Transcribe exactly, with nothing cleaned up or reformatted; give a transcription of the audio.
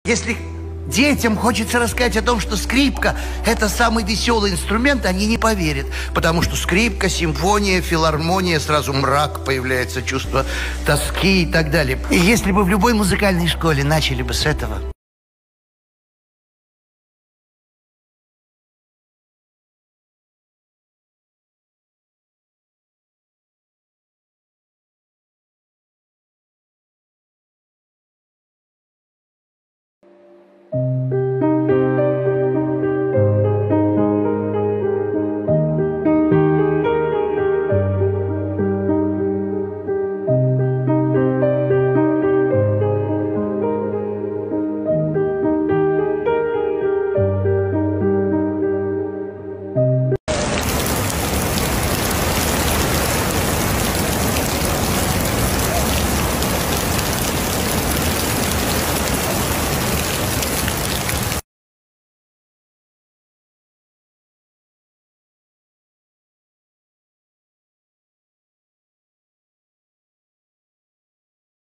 Если детям хочется рассказать о том, что скрипка – это самый веселый инструмент, они не поверят. Потому что скрипка, симфония, филармония, сразу мрак, появляется чувство тоски и так далее. И если бы в любой музыкальной школе начали бы с этого…